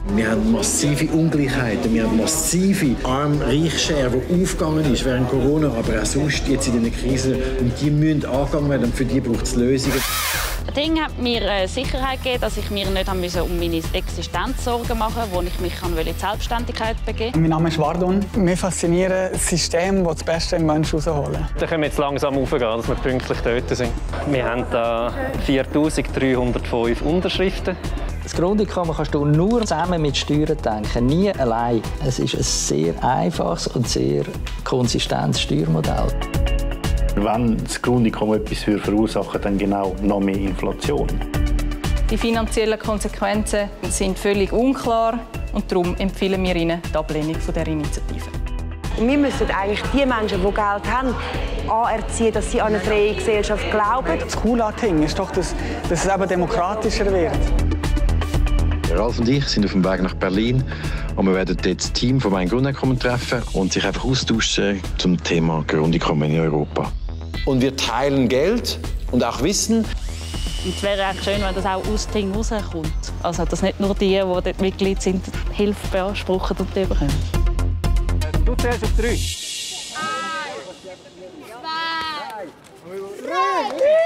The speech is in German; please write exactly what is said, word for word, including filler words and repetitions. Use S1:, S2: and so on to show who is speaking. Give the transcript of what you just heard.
S1: Wir haben massive Ungleichheiten, wir haben massive Arm-Reich-Schere, die aufgegangen ist während Corona, aber auch sonst jetzt in dieser Krise. Und die müssen angegangen werden und für die braucht es Lösungen.
S2: Das Ding hat mir äh, Sicherheit gegeben, dass ich mir nicht haben müssen um meine Existenz Sorgen machen musste, wo ich mich in die Selbstständigkeit begeben.
S3: Mein Name ist Wardon. Mich fasziniert ein System, das das Beste im Menschen herausholen.
S4: Da können wir jetzt langsam aufgehen, dass wir pünktlich dort sind. Wir haben da viertausenddreihundertfünf Unterschriften.
S5: Das Grundeinkommen kannst du nur zusammen mit Steuern denken, nie allein. Es ist ein sehr einfaches und sehr konsistentes Steuermodell.
S6: Wenn das Grundeinkommen etwas verursachen, dann genau noch mehr Inflation.
S7: Die finanziellen Konsequenzen sind völlig unklar und darum empfehlen wir Ihnen die Ablehnung dieser Initiative.
S8: Wir müssen eigentlich die Menschen, die Geld haben, anerziehen, dass sie an eine freie Gesellschaft glauben.
S3: Das coole an Ding ist doch, dass, dass es eben demokratischer wird.
S1: Ralf und ich sind auf dem Weg nach Berlin und wir werden dort das Team von meinem Grundeinkommen treffen und sich einfach austauschen zum Thema Grundeinkommen in Europa.
S9: Und wir teilen Geld und auch Wissen.
S2: Und es wäre eigentlich schön, wenn das auch aus dem Ding rauskommt. Also, dass nicht nur die, die dort Mitglied sind, Hilfe beanspruchen und die bekommen.
S4: Du zählst auf drei.
S10: Eins, zwei, drei.